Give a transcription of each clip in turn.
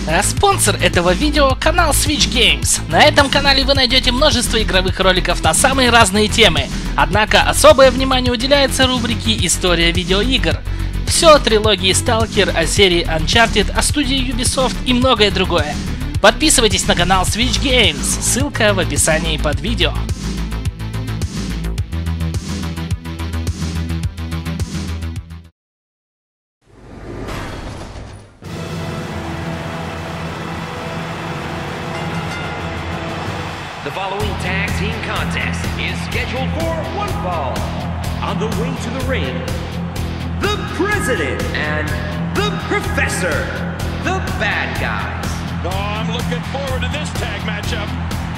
Спонсор этого видео — канал Switch Games. На этом канале вы найдете множество игровых роликов на самые разные темы. Однако особое внимание уделяется рубрике «История видеоигр». Все о трилогии Stalker, о серии Uncharted, о студии Ubisoft и многое другое. Подписывайтесь на канал Switch Games, ссылка в описании под видео. The following tag team contest is scheduled for one fall. On the way to the ring, the President and the Professor, the bad guys. Oh, I'm looking forward to this tag matchup.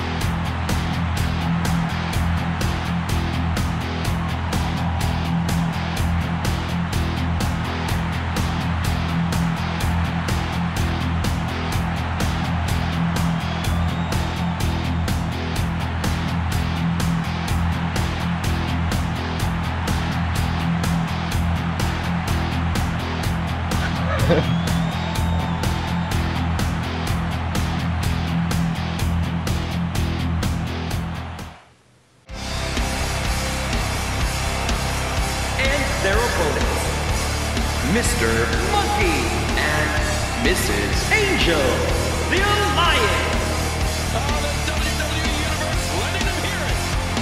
Their opponents, Mr. Monkey and Mrs. Angel, the Alliance. Oh, the WWE Universe letting them hear it.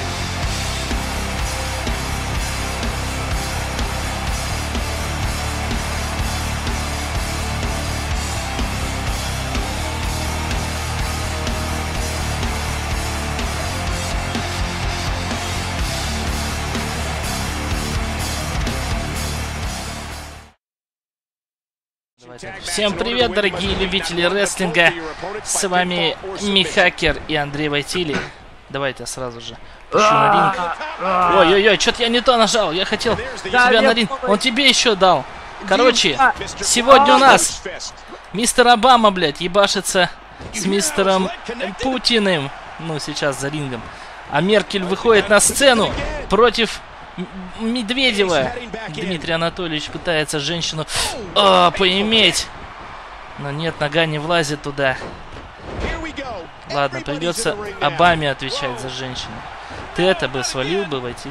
Всем привет, дорогие любители рестлинга! С вами Михакер и Андрей Войтили. Давайте сразу же пишу на ринг. Ой-ой-ой, что-то я не то нажал. Я хотел тебя на ринг. Он тебе еще дал. Короче, сегодня у нас мистер Обама, блядь, ебашится с мистером Путиным. Ну, сейчас за рингом. А Меркель выходит на сцену против Медведева. Дмитрий Анатольевич пытается женщину поиметь. Но нет, нога не влазит туда. Ладно, придется Обаме отвечать за женщину. Ты это бы свалил бы войти.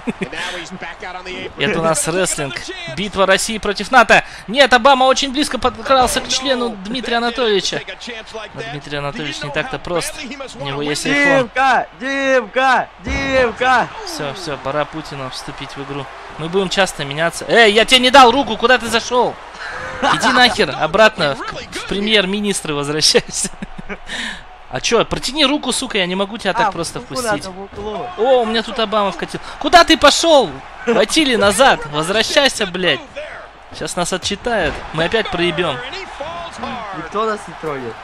Это у нас рестлинг. Битва России против НАТО. Нет, Обама очень близко подкрался к члену Дмитрия Анатольевича. Но Дмитрий Анатольевич не так-то прост. У него есть iPhone. Димка! Все, пора Путину вступить в игру. Мы будем часто меняться. Эй, я тебе не дал руку, куда ты зашел? Иди нахер, обратно в премьер-министры возвращайся. А чё, протяни руку, сука, я не могу тебя так просто впустить. О, у меня тут Обама вкатил. Куда ты пошел? Войтили назад, возвращайся, блядь. Сейчас нас отчитают, мы опять проебем. Никто нас не тронет.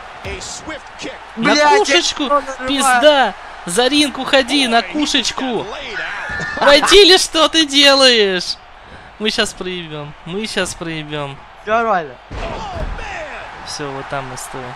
На кушечку, пизда. За ринг уходи, на кушечку. Войтили, что ты делаешь? Мы сейчас проебем, Нормально. Все, вот там мы стоим.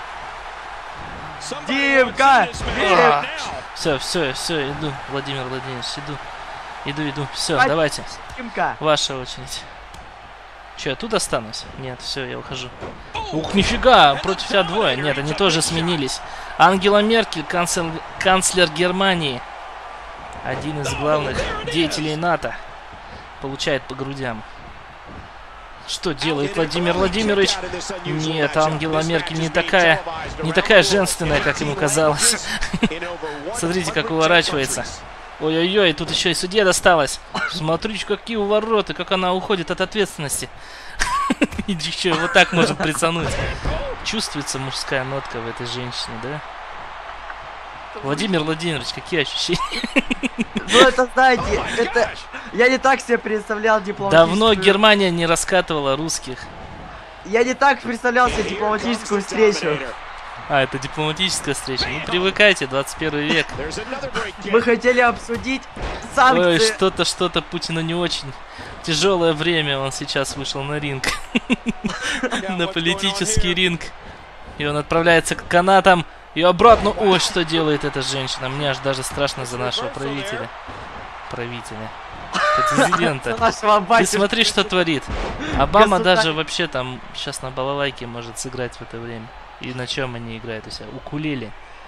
Димка! Все, иду, Владимир Владимирович, иду. Все, давайте. Димка! Ваша очередь. Че, я тут останусь? Нет, все, я ухожу. Ух, нифига, против тебя двое. Нет, они тоже сменились. Ангела Меркель, канцлер Германии, один из главных деятелей НАТО, получает по грудям. Что делает Владимир Владимирович? Нет, Ангела Меркель не такая женственная, как ему казалось. Смотрите, как уворачивается. Ой-ой-ой, тут еще и судья досталось. Смотрите, какие увороты, как она уходит от ответственности. И еще вот так может прицануть. Чувствуется мужская нотка в этой женщине, да? Владимир Владимирович, какие ощущения? Ну это, знаете, это... Я не так себе представлял дипломатическую... Давно Германия не раскатывала русских. Я не так представлял себе дипломатическую встречу. А, это дипломатическая встреча. Ну, привыкайте, 21 век. Мы хотели обсудить санкции. Ой, что-то Путину не очень. Тяжелое время, он сейчас вышел на ринг. На политический ринг. И он отправляется к канатам. И обратно. Ой, что делает эта женщина. Мне аж даже страшно за нашего правителя. Президента. Нашего Ты батюшку. смотри, что творит. Обама Государь. даже вообще там сейчас на балалайке может сыграть в это время. И на чем они играют? У себя укулеле.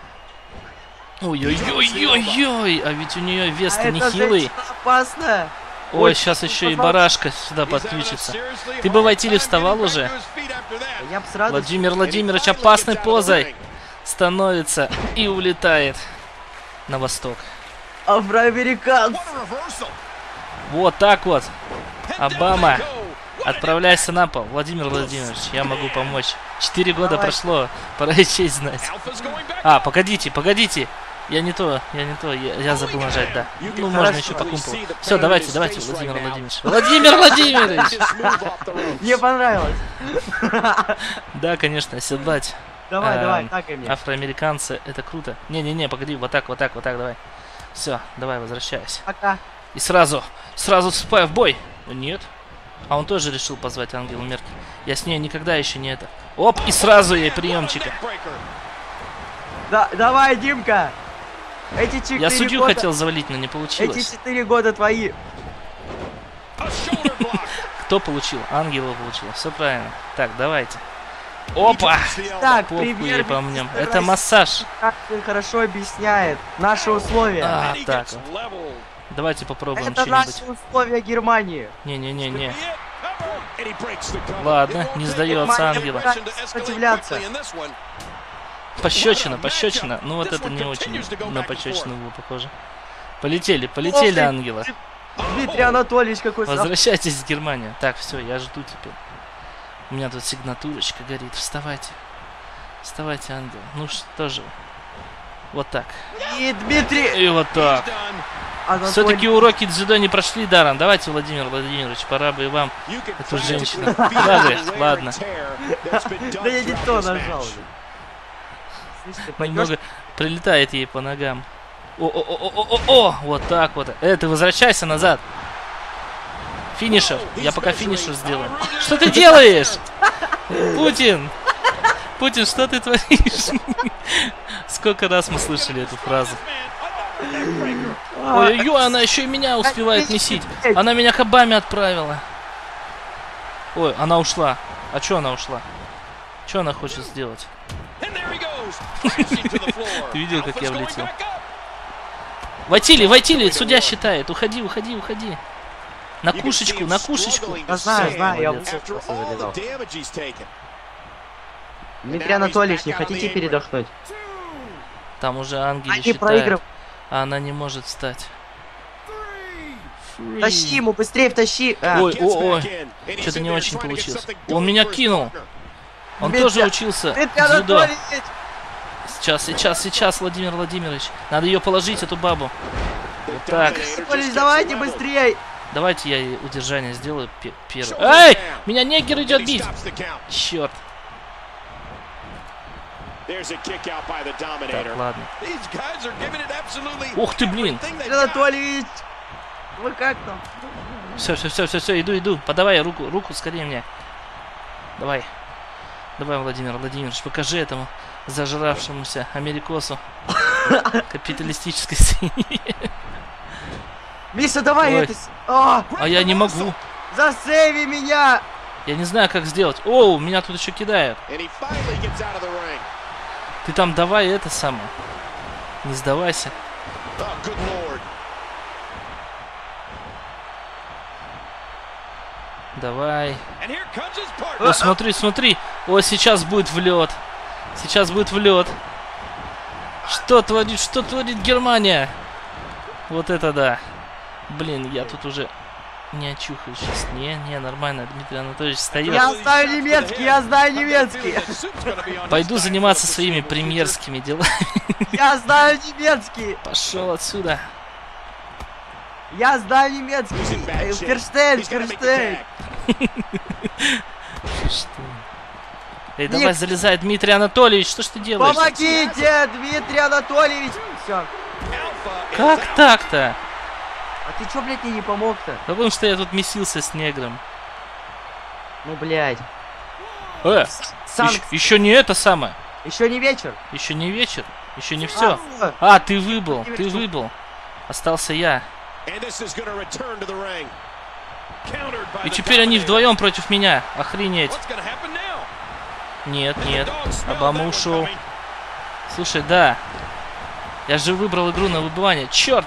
Ой-ой-ой-ой-ой! А ведь у нее вес-то А не эта хилый. женщина опасная. Ой, Ой, сейчас еще и пожалуйста. барашка сюда подключится. Ты бы, Вайтили, вставал уже? Я бы с радостью. Владимир Владимирович опасной позой становится и улетает на восток. Афроамериканцы. Вот так вот. Обама, отправляйся на пол. Владимир Владимирович, я могу помочь. 4 года Давай. прошло, пора и честь знать. А, погодите, погодите. Я не то, я забыл нажать, да. Ну, можно еще по кумполу. Все, давайте, Владимир Владимирович. Владимир Владимирович! Мне понравилось. Да, конечно, оседлать. Давай, Эм, давай, так и мне. Афроамериканцы, это круто. Не-не-не, погоди, вот так, давай. Все, давай, возвращаюсь. Пока. И сразу вступаю в бой. Нет. А он тоже решил позвать Ангелу Меркель. Я с ней никогда еще не это. Оп, и сразу ей приемчика. Да, давай, Димка. Эти 4 Я судью года, хотел завалить, но не эти получилось. 4 года твои. Кто получил? Ангела получила. Все правильно. Так, давайте. Опа! Так, Попку ей премьер помнем. Это массаж. как ты хорошо объясняет наши условия. А, так вот. Давайте попробуем Это что-нибудь. наши условия Германии. Не-не-не-не. Ладно, не сдается Ангела. Сопротивляться. Пощечина. Ну вот это не очень на пощечину было похоже. Полетели, Ангела. Дмитрий Анатольевич какой Возвращайтесь в Германию. Так, все, я жду теперь. У меня тут сигнатурочка горит. Вставайте. Вставайте, Ангел. Ну что же. Вот так. И Дмитрий И вот так. Анатольевич. Все-таки уроки дзюдо не прошли даром. Давайте, Владимир Владимирович, пора бы и вам эту женщину. Ладно. Да я не то нажал. Слышь, ты пойдешь? Немного прилетает ей по ногам. О, вот так вот. Ты возвращайся назад. Финишер. Я пока финишер сделаю. Что ты делаешь? Путин, что ты творишь? Сколько раз мы слышали эту фразу. Ой-ой-ой, она еще и меня успевает месить. Она меня к Обаме отправила. Ой, она ушла. А что она ушла? Что она хочет сделать? Ты видел, как я влетел? Вайтили, судья считает. Уходи. На кушечку. Я знаю, Всё, я молодец. просто залетал. Дмитрий Анатольевич, не хотите передохнуть? Там уже ангел Они считает. проигрывают. А она не может встать. Тащи ему, быстрее втащи. Ой. Что-то не очень получилось. Он меня кинул. Он Дмитрий- тоже учился Дмитрий дзюдо. Анатольевич! Сейчас, Владимир Владимирович. Надо ее положить, эту бабу. Вот так. Анатольевич, давайте быстрее! Давайте я ей удержание сделаю первый. Эй! Меня негер идет бить! Черт. Так, ладно. Ух ты, блин. Дмитрий Анатольевич! Вы как там? Все, иду. Подавай руку скорее мне. Давай, Владимир Владимирович, покажи этому зажравшемуся америкосу капиталистической свиньи. Миша, давай Ой. это... А я не могу. засейви меня! Я не знаю, как сделать. О, меня тут еще кидают. Ты там давай это самое. Не сдавайся. Давай. О, смотри. О, сейчас будет влет. Что творит Германия? Вот это да. Блин, я тут уже не очухаюсь сейчас. Не, нормально. Дмитрий Анатольевич встает. Я знаю немецкий! Пойду заниматься своими премьерскими делами. Я знаю немецкий! Пошел отсюда. Я знаю немецкий! Ферштейн! Что? Эй, давай залезай, Дмитрий Анатольевич, что ж ты делаешь? Помогите, Дмитрий Анатольевич! Все. Как так-то? А ты чё, блядь, мне не помог-то? Потому что я тут месился с негром. Ну, блядь. Еще, еще не это самое. Еще не вечер. Еще не вечер. Еще не все. А, ты выбыл. Остался я. И теперь они вдвоем против меня. Охренеть. Нет, нет. Обама ушел. Слушай, да. Я же выбрал игру на выбывание. Черт!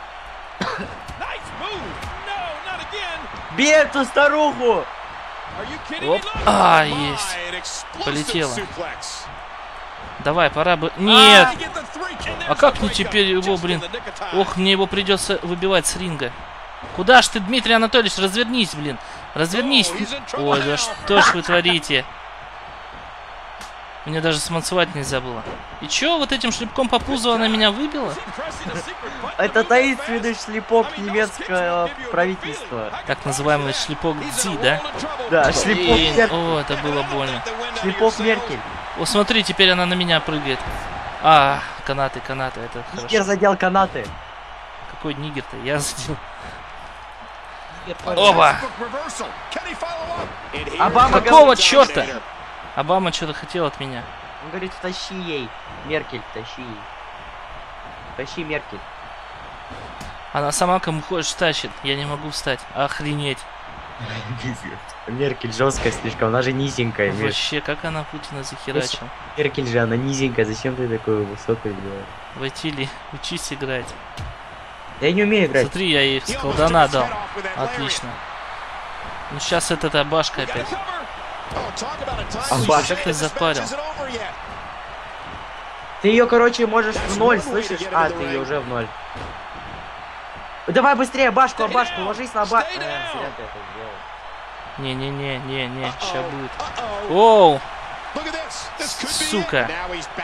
Бей эту старуху! Оп. А, есть. Полетело. Давай, пора бы... Нет! А как мне теперь его, блин? Ох, мне его придется выбивать с ринга. Куда ж ты, Дмитрий Анатольевич? Развернись, блин. Развернись. Ой, да что ж вы творите? Мне даже сманцевать нельзя было. И чё, вот этим шлепком по пузу она меня выбила? Это таинственный шлепок немецкого правительства. Так называемый шлепок Дзи, да? Да, шлепок Блин, Меркель. о, это было больно. Шлепок Меркель. О, смотри, теперь она на меня прыгает. А, канаты, канаты, это Нигер хорошо. задел канаты. Какой нигер-то? Я задел. Оба! Обама Какого говорит, черта? Обама что-то хотел от меня. он говорит, тащи ей. Меркель, тащи ей. Тащи Меркель. Она сама кому хочешь тащит. Я не могу встать. Охренеть. Меркель жесткая слишком, она же низенькая. Вообще, как она Путина захерачила. Меркель же, она низенькая, зачем ты такую высокую делаешь? Войти ли? Учись играть. Я не умею играть. Смотри, я ей с колдана дал. Отлично. Ну сейчас эта башка опять. Слушай, как ты запарил? Ты ее, короче, можешь в ноль, слышишь? А, ты ее уже в ноль. Давай быстрее, башку, ложись на башку. Зря ты это сделал. Не-не-не, сейчас будет. Оу! Сука.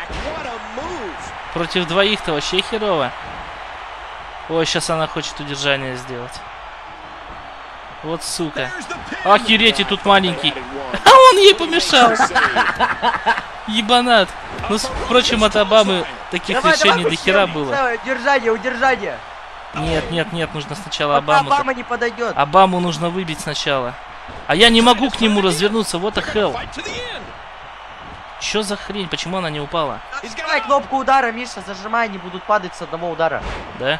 Против двоих-то вообще херово. Ой, сейчас она хочет удержание сделать. Вот сука. Охереть, и тут маленький. А он ей помешал. Ебанат. Ну, впрочем, от Обамы таких решений до хера было. Удержание, удержание. Нет, нужно сначала Пока Обаму. Обама не подойдет. Обаму нужно выбить сначала. А я не могу к нему развернуться, what the hell. Чё за хрень, почему она не упала? Нажимай кнопку удара, Миша, зажимай, они будут падать с одного удара. Да?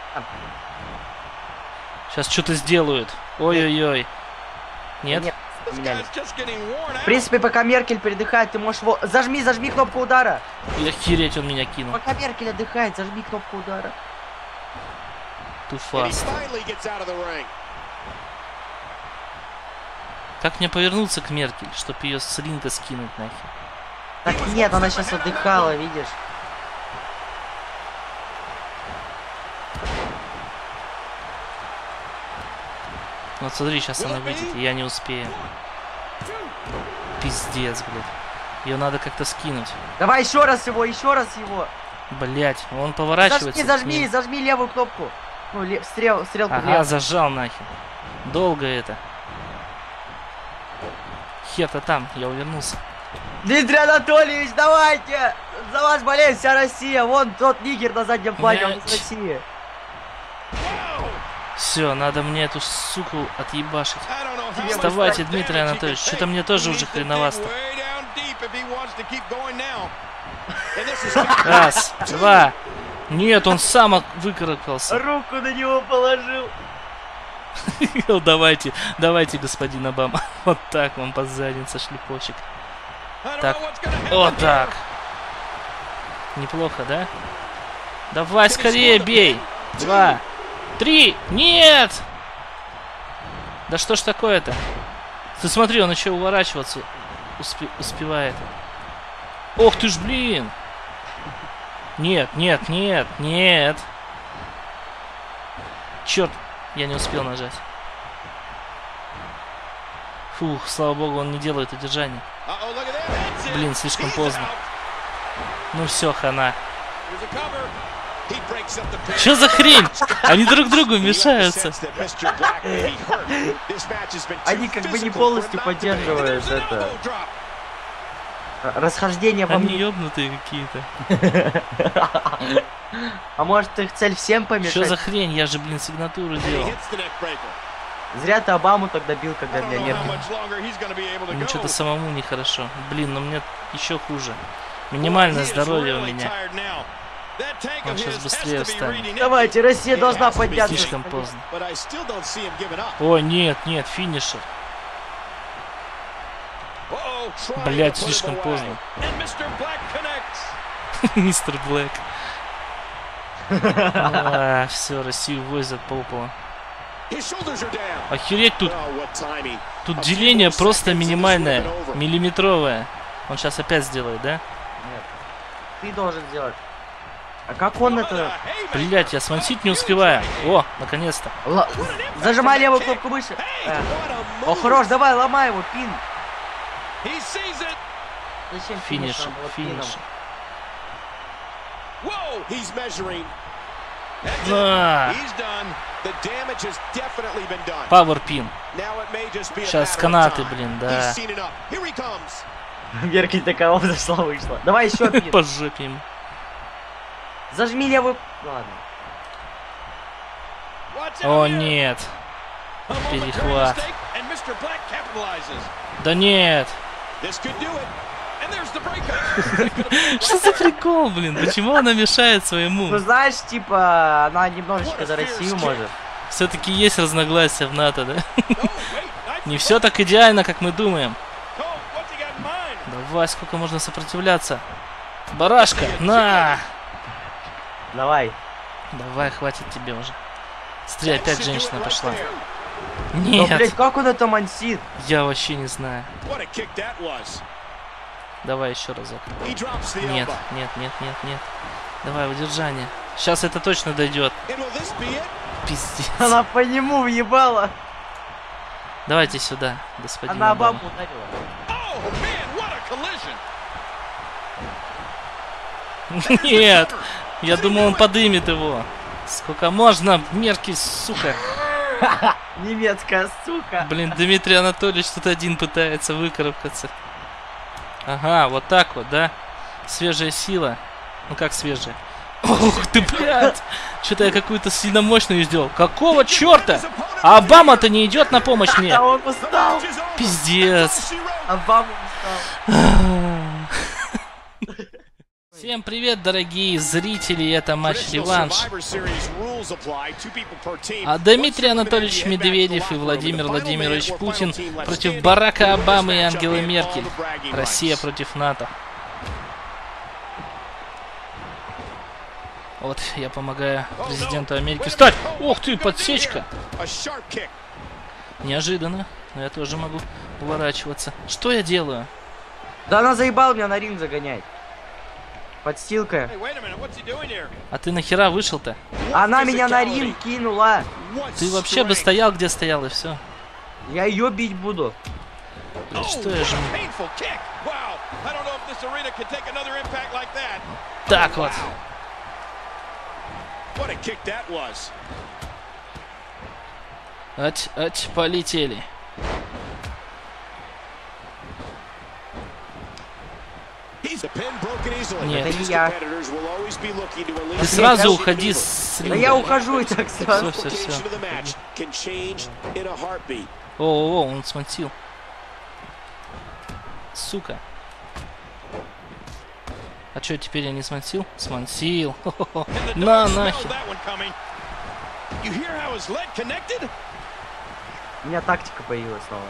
Сейчас что-то сделают. Ой-ой-ой. Нет? Нет, поменялись. В принципе, пока Меркель передыхает, ты можешь его... Зажми кнопку удара. Охереть, он меня кинул. Пока Меркель отдыхает, зажми кнопку удара. Too fast. Как мне повернуться к Меркель, чтобы ее с ринга скинуть нахер? Так нет, она сейчас отдыхала, видишь? Вот смотри, сейчас она выйдет, и я не успею. Пиздец, блядь. Ее надо как-то скинуть. Давай еще раз его, еще раз его. Блять, он поворачивается. Зажми левую кнопку. Ну, стрелку Ага, влево. зажал нахер. Долго это. Хер-то там, я увернулся. Дмитрий Анатольевич, давайте! За вас болеет вся Россия. Вон тот нигер на заднем плане, он из России. Все, надо мне эту суку отъебашить. Вставайте, Дмитрий Анатольевич. Что-то мне тоже уже хреновасто. Раз, два. Нет, он сам выкарабкался. Руку на него положил. Давайте, господин Обама. Вот так вам по заднице шлепочек. Так, вот так. Неплохо, да? Давай скорее бей. 2, 3. Нет! Да что ж такое-то? Ты смотри, он еще уворачиваться успевает. Ох ты ж, блин! Нет. Черт, я не успел нажать. Фух, слава богу, он не делает удержание. Блин, слишком поздно. Ну все, хана. Что за хрень? Они друг другу мешаются. Они как бы не полностью поддерживают это. Расхождение во Они мне. ёбнутые какие-то. А может их цель всем помешать? Что за хрень? Я же, блин, сигнатуру делал. Зря ты Обаму тогда бил, когда меня нет. Ну что-то самому нехорошо. Блин, но мне еще хуже. Минимальное здоровье у меня. Он сейчас быстрее встанет. Давайте, Россия должна подняться. Слишком поздно. О, нет, нет, финишер. Блять, слишком поздно. Мистер Блэк. Все, Россию возят по полу. Охереть тут. Тут деление просто минимальное. Миллиметровое. Он сейчас опять сделает, да? Нет. Ты должен сделать. А как он это... Блять, я смансить не успеваю. О, наконец-то. Зажимай левую кнопку мыши. О, хорош, давай, ломай его, пин. Зачем Финиш, он был финиш. пином? Пауэр пин. Сейчас канаты, блин, да. Меркель такая зашла, вышла. Давай еще пин. По жопе ему. Зажми левую... Ладно. О, нет. Перехват. Да нет. Что за прикол, блин? Почему она мешает своему? Ну знаешь, типа, она немножечко за Россию может. Все-таки есть разногласия в НАТО, да? Не все так идеально, как мы думаем. Давай, сколько можно сопротивляться? Барашка, на! Давай. Давай, хватит тебе уже. Смотри, опять женщина пошла. Да, Нет, блядь, как он это мансит? я вообще не знаю. Давай еще разок. Нет, нет, нет, нет, нет. Давай, удержание. Сейчас это точно дойдет. Пиздец. Она по нему въебала. Давайте сюда, господин Она Обама. бабу ударила. Нет, я думал, он подымет его. Сколько можно, Меркель, сука. Немецкая сука. Блин, Дмитрий Анатольевич тут один пытается выкарабкаться. Ага, вот так вот, да? Свежая сила. Ну как свежая? Ух ты, блядь! Что-то я какую-то сильно мощную сделал. Какого черта? А Обама-то не идет на помощь мне. А он устал. Пиздец. Обама устал. Всем привет, дорогие зрители, это матч-реванш. А Дмитрий Анатольевич Медведев и Владимир Владимирович Путин против Барака Обамы и Ангелы Меркель. Россия против НАТО. Вот, я помогаю президенту Америки встать. Ух ты, подсечка. Неожиданно, но я тоже могу уворачиваться. Что я делаю? Да она заебала меня на ринг загонять. Подстилка. А ты нахера вышел-то? Она меня на ринг кинула. Ты вообще бы стоял, где стоял, и все. Я ее бить буду. Блин, что я жму? Так вот. Ать, полетели. Нет. Это не я. Ты сразу уходи с Да ринга. я ухожу и так сразу. Все. О, он смонтил. Сука. А что, теперь я не смонтил? Смонтил. На, нахер. У меня тактика появилась снова.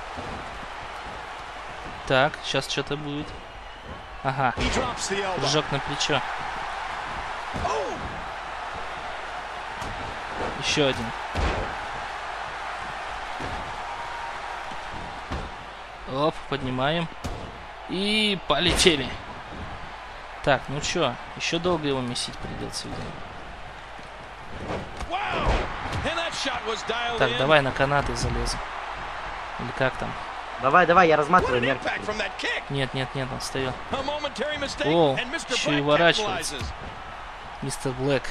Так, сейчас что-то будет. Ага. Прыжок на плечо. Еще один. Оп, поднимаем. И полетели. Так, ну чё, еще долго его месить придется, видимо. Так, давай на канаты залезу. Или как там? Давай, я разматываю Меркель. Нет, он встает. О, еще и уворачивается. Мистер Блэк.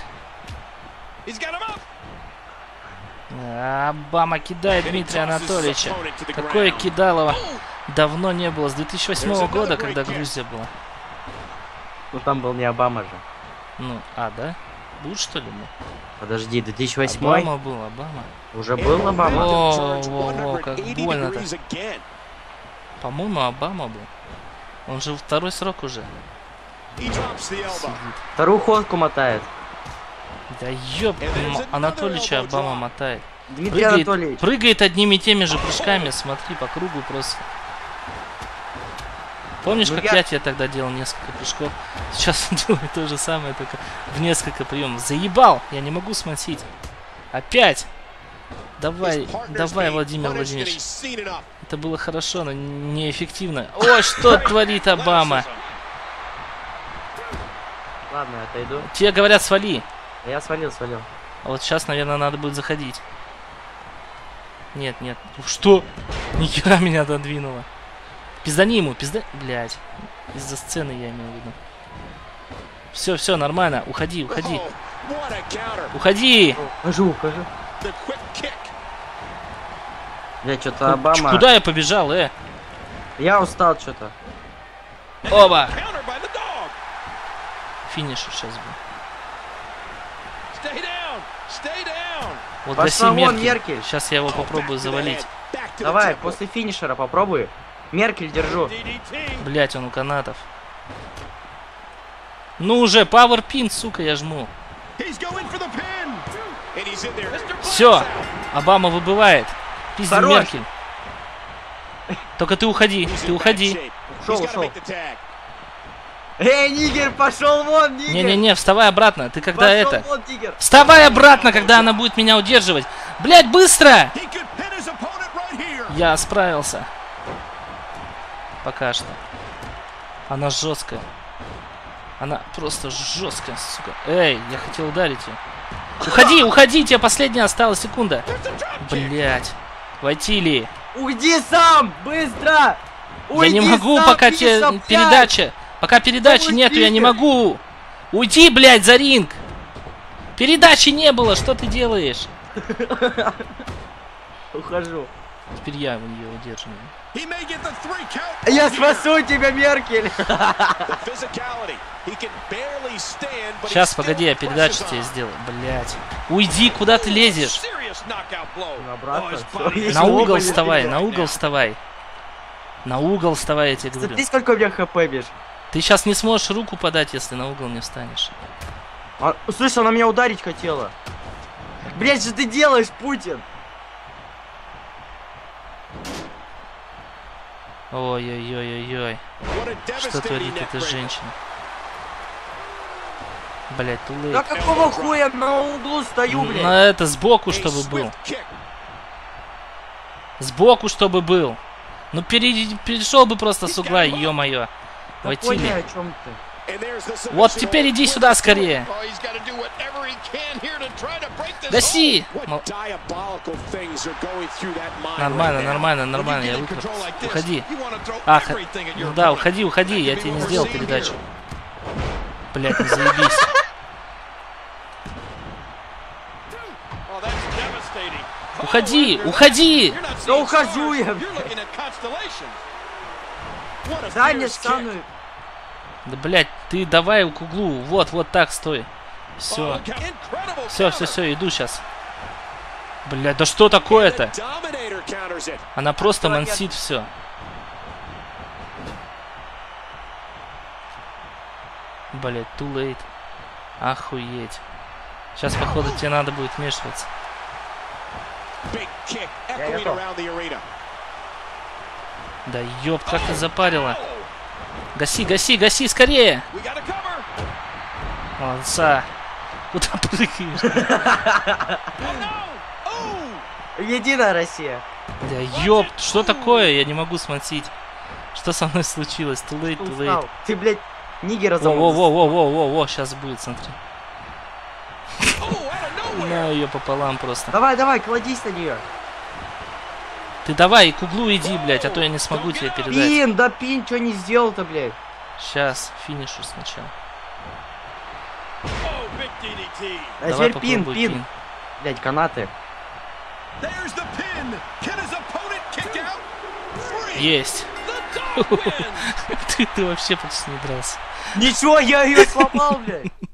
Обама кидает Дмитрия Анатольевича. Такое кидалово давно не было. С 2008 года, когда Грузия была. Ну там был не Обама же. Ну, да? Буш, что ли, был? Подожди, 2008? Обама был, Обама. Уже был Обама? О, как больно-то. По-моему, Обама был. Он же второй срок уже. Вторую ходку мотает. Да ёб, Анатолича Обама мотает. Дмитрий Анатольевич. Прыгает одними и теми же прыжками, смотри, по кругу просто. Помнишь, Ну, как я тебе тогда делал несколько прыжков? Сейчас он делает то же самое, только в несколько приемов. Заебал! Я не могу смансить. Опять! Давай, давай, Владимир Владимирович. Это было хорошо, но неэффективно. Ой, что творит Обама? Ладно, я отойду. Тебе говорят, свали. Я свалил. А вот сейчас, наверное, надо будет заходить. Нет. Что? Нихера меня отодвинуло. Пиздани ему, Блядь. Из-за сцены я имею в виду. Все, нормально. Уходи. Уходи! Ухожу. Бля, что-то Обама... Куда я побежал, Я устал что-то. Оба! Финиш сейчас был. Вот Пошла гаси вон, Меркель. Меркель. Сейчас я его попробую завалить. Давай, после финишера попробуй. Меркель держу. Блять, он у канатов. Ну уже, пауэрпин, сука, я жму. Все, Обама выбывает. Пизди Хорош. Меркель. Только ты уходи. Ушел. Эй, нигер, пошел вон, нигер. Не-не-не, вставай обратно. Ты когда Пошел это... вон, тигр. Вставай обратно, когда она будет меня удерживать. Блять, быстро! Я справился. Пока что. Она жесткая. Она просто жесткая, сука. Эй, я хотел ударить ее. Уходи, тебе последняя осталась секунда. Блять. Войти ли? Уйди сам, быстро. Я не могу, сам, пока финиш тебе опять. передача. Пока передачи Да нету, я не уйди ты. могу. Уйди, блядь, за ринг. Передачи не было, что ты делаешь? Ухожу. Теперь я ее удерживаю. Я спасу тебя, Меркель. Сейчас, погоди, я передачу тебе сделаю. Блять. Уйди, куда ты лезешь? Обратно. На угол вставай, на угол вставай. На угол вставай, я тебе говорю. Смотри, сколько у меня хп, бишь. Ты сейчас не сможешь руку подать, если на угол не встанешь. Слышь, она меня ударить хотела. Блять, что ты делаешь, Путин? Ой-ой-ой-ой-ой. Что творит эта женщина? Блять, тулей. Да какого хуя на углу стою, блядь? На это сбоку, чтобы был. Сбоку, чтобы был. Ну перешел бы просто с угла, ё-моё. Да Войти понял, ли? о чем ты. Вот теперь иди сюда скорее. Гаси! Нормально, я выкрутился. Уходи. Ах, ну да, уходи, я тебе не сделал передачу. Блять, не заебись. Уходи! Да ухожу я, блядь. Дай мне самую... Да, блять, ты давай к углу. Вот так, стой. Все, иду сейчас. Блять, да что такое-то? Она просто мансит все. Блять, too late. Охуеть. Сейчас, походу, тебе надо будет вмешиваться. Да ёб, как ты запарила. Гаси, скорее! Молодца. Куда прыгаешь? Единая Россия. Да ёб, что такое? Я не могу смансить. Что со мной случилось? Too late. Устал. Ты, блядь, нигера замутил. Во, сейчас будет, смотри. На ее пополам просто. Давай, кладись на нее. Ты давай к углу иди, блядь, а то я не смогу тебе передать. Пин, что не сделал-то, блядь? Сейчас, финишу сначала. А Давай теперь пин. попробуй пин. Блядь, канаты. Есть. Ты вообще почти не дрался. Ничего, я ее сломал, блядь.